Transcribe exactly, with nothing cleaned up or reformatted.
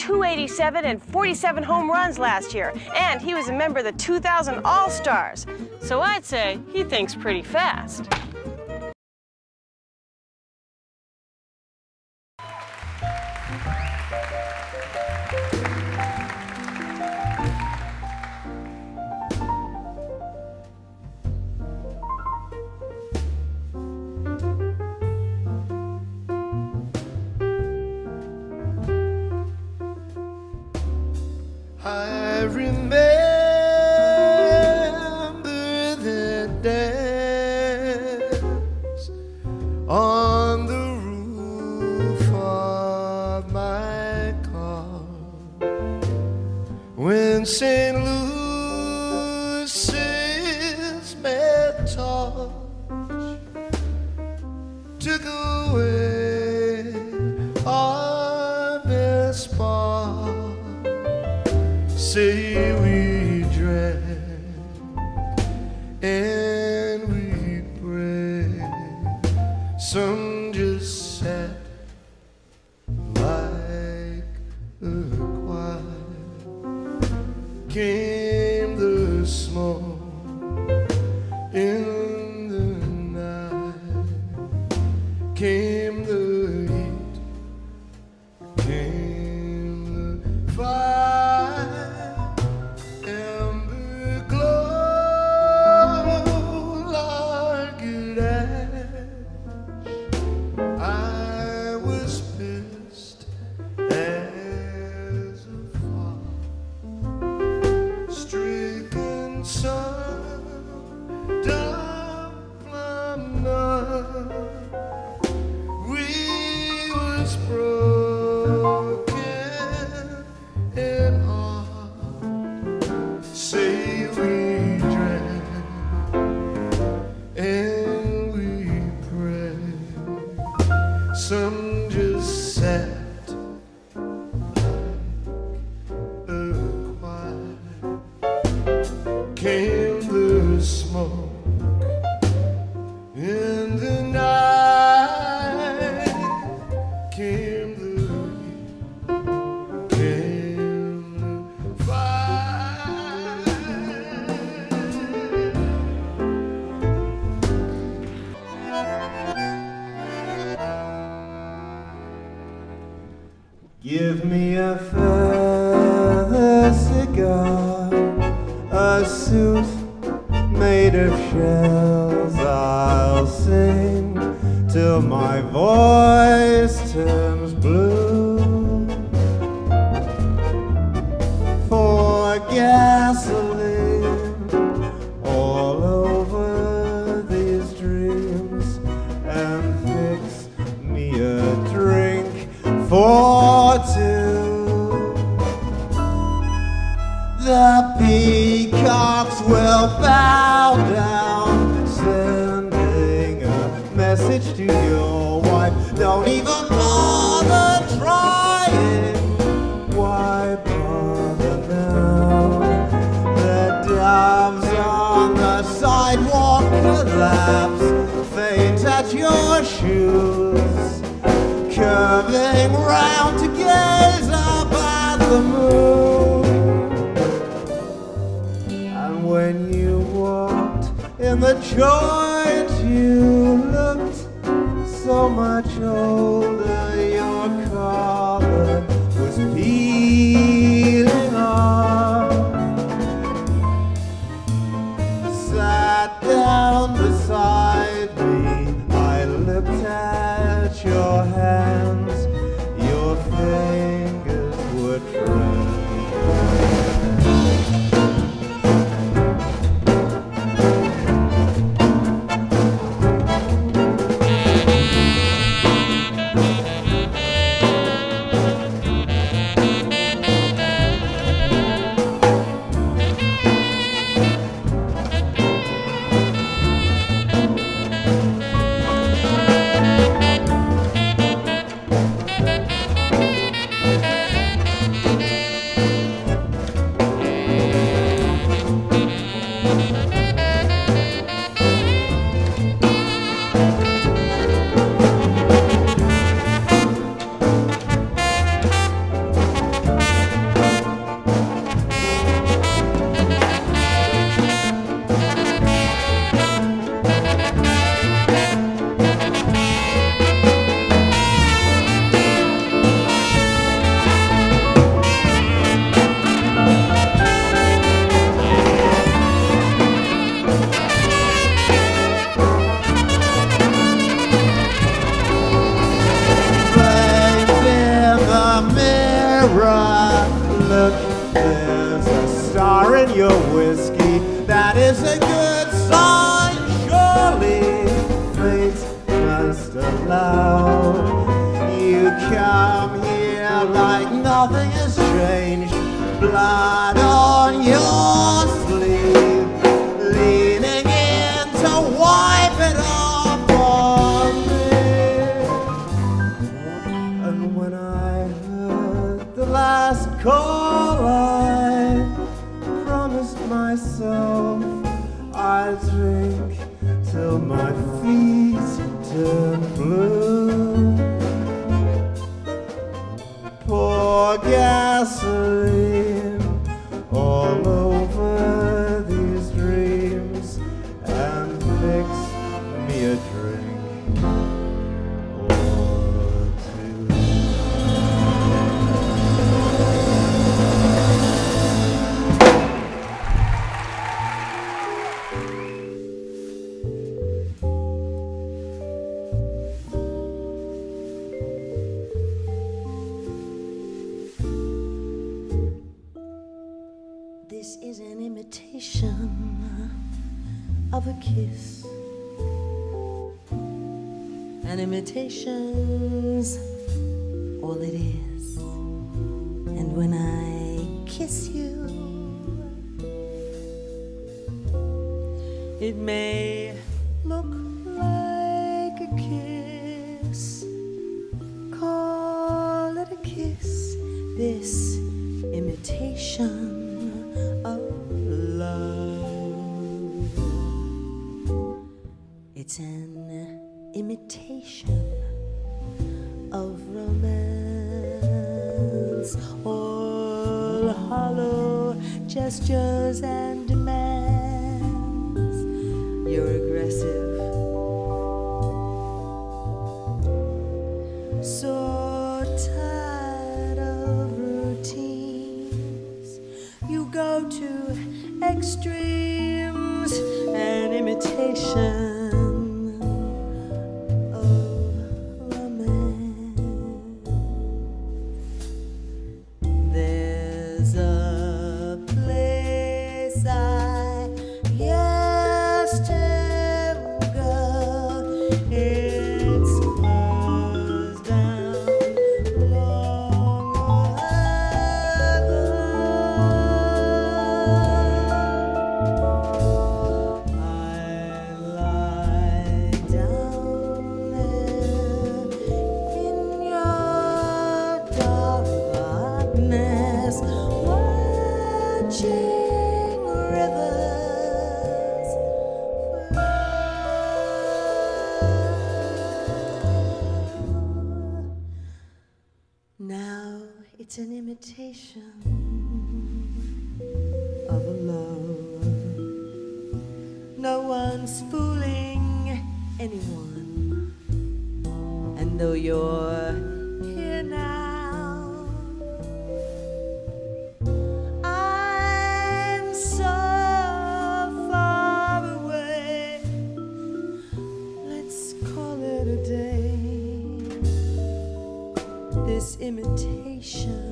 two eighty-seven and forty-seven home runs last year, and he was a member of the two thousand All-Stars. So I'd say he thinks pretty fast. I remember the dance on the roof of my car when Saint Louis's mad torch took away our best part. Say we drank and we prayed. Some just sat like a choir. Came the smoke in the night. Came the heat. Came the fire. Some just sat like a choir. Came the smoke in the night. Came the heat. Came the fire. Give me a feather cigar, a suit made of shells. I'll sing till my voice turns blue. For gasoline all over these dreams, and fix me a drink for two. The peacocks will bow down, sending a message to your wife. Don't even bother trying. Why bother now? The doves on the sidewalk collapse, faint at your shoes, curving round to gaze up at the moon. And when you walked in the joint, you looked so much older. Your collar was peeling off. Sat down beside me, I looked at your hands. Your fingers were trembling. mirror. Look, there's a star in your whiskey. That is a good sign, surely. Fate must allow you come here like nothing has changed. Blood on your sleeve, leaning in to wipe it off on me. And when I heard the last call, I promised myself I'd drink till my feet turn blue. Pour gasoline all over these dreams and fix me a drink or two. This is an imitation of a kiss. An imitation's all it is. And when I kiss you, it may look like a kiss. Call it a kiss. This imitation of love. It's an imitation of romance, all hollow gestures and demands. You're aggressive, so tired of routines. You go to extremes, an imitation of romance. There's a place I used to go. It's closed down long ago. I lie down there in your darkness, watching rivers flow. Now it's an imitation of a love. No one's fooling anyone. And though you're here now, I'm so far away. Let's call it a day. This imitation